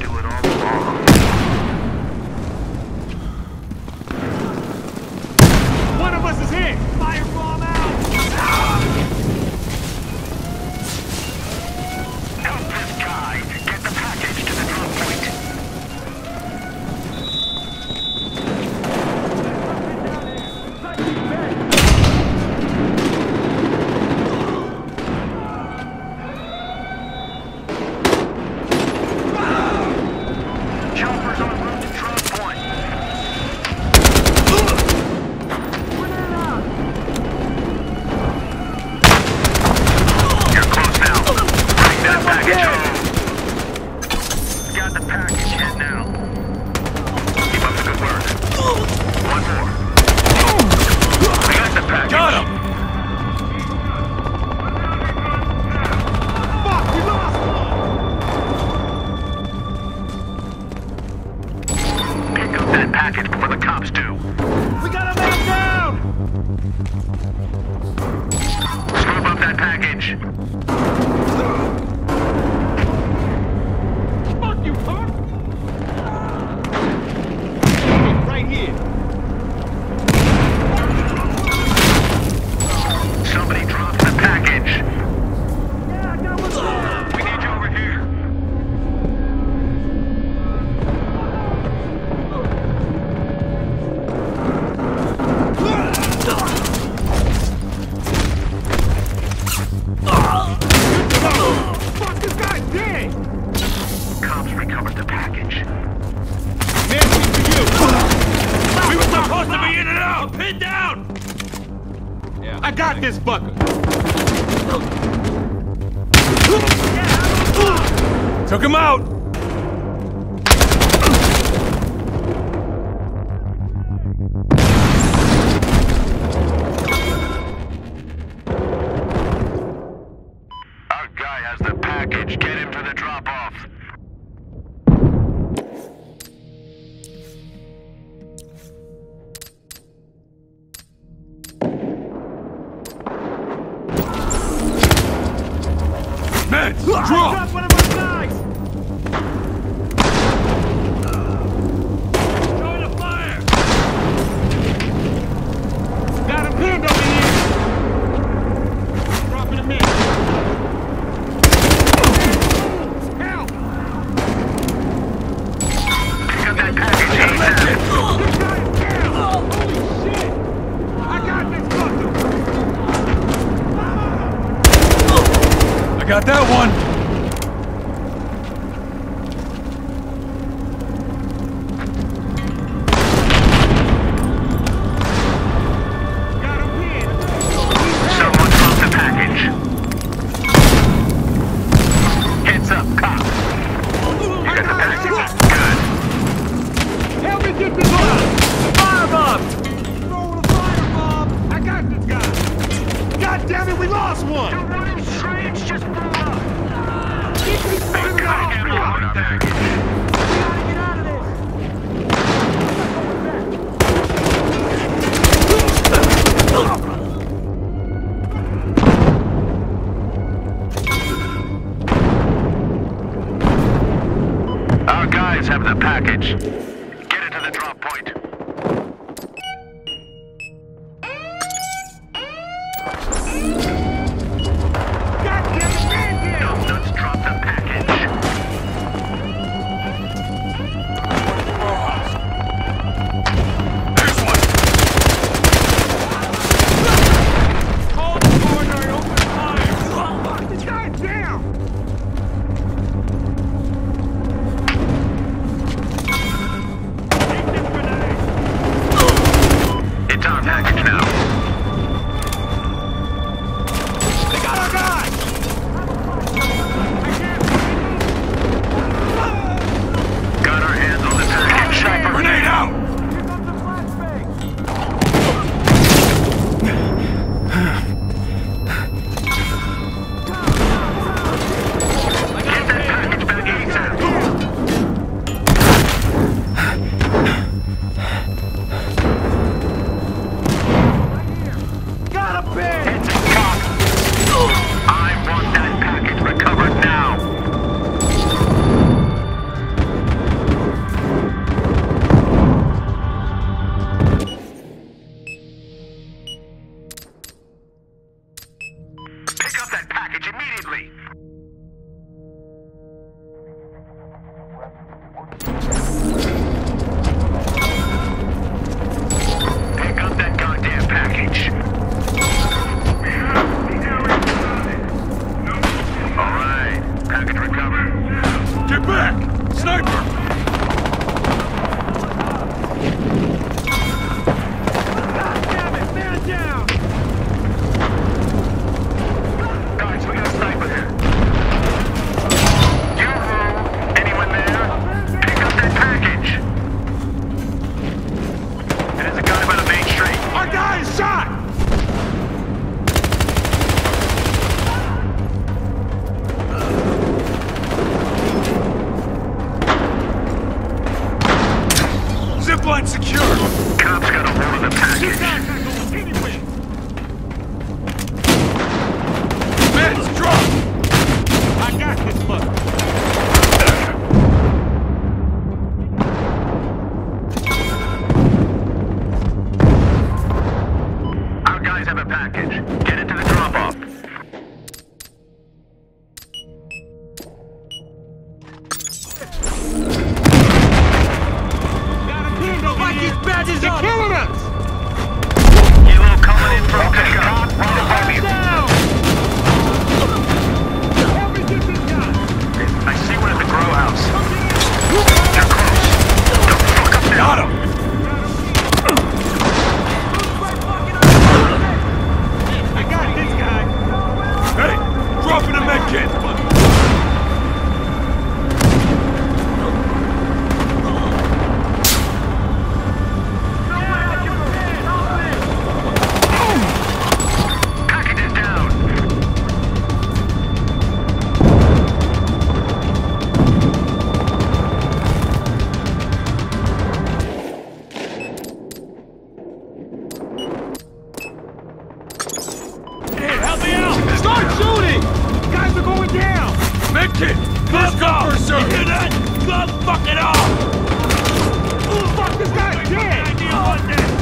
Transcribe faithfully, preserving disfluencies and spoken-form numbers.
do it all along. One of us is hit! Firebomb out! Help this guy! Get the package to the drop point! Choppers en route to drop point! You're close now. Bring that package home. Got the package hit now. Keep up the good work. One more. We got the package. Got him! Fuck, we lost one! Pick up that package before the cops do. We got a man down! Scoop up that package. Fuck you, punk! Right here. Somebody dropped the package. Yeah, I got one there. We need you over here. Fuck, this guy's dead! Cops recovered the package. Nancy, for you! We were supposed to be in and out! Pin down! Yeah, I got this fucker! Took him out! Our guy has the package. Get him to the drop-off. Man, drop! Drop one of our guys! Join the fire! Got him pinned over here! Dropping him in. Help! Pick up that package. ASAP. This guy's down! Holy shit! I got this fucker! I got that one! Got him pinned! Someone dropped the package. Heads up, cop. You got the package. Good. Help me get this guy! Firebomb! Throw the firebomb! I got this guy! God damn it, we lost one! The running strange just blew up. Keep these They fuckers gotta off get me! rid of our package. We gotta get out of this! Our guys have the package. Get it to the drop point. God damn it, man here! No nuts dropped the package. There's one. Hold the corner and open fire! Fuck, this guy's down! Sniper! God damn it! Man down! Guys, we got a sniper here. Yoo-hoo! Anyone there? Pick up that package! There's a guy by the main street. Our guy is shot! Zipline secured! Cops got a hold of the package. Anyway. Meds drop! I got this fucker. Our guys have a package. Get it to the drop-off. They're killing us! Kilo coming in from pickup. Right above you. Down! Help me get this guy! I see one at the grow house. You're close. Don't fuck up now. Got him! I got this guy! Hey! Dropping a med kit! Package is down. Hey, help me out! Start shooting! Guys are going down! Med kit! First come, first serve! Hear that? God fuck it off! Fuck, this guy's dead!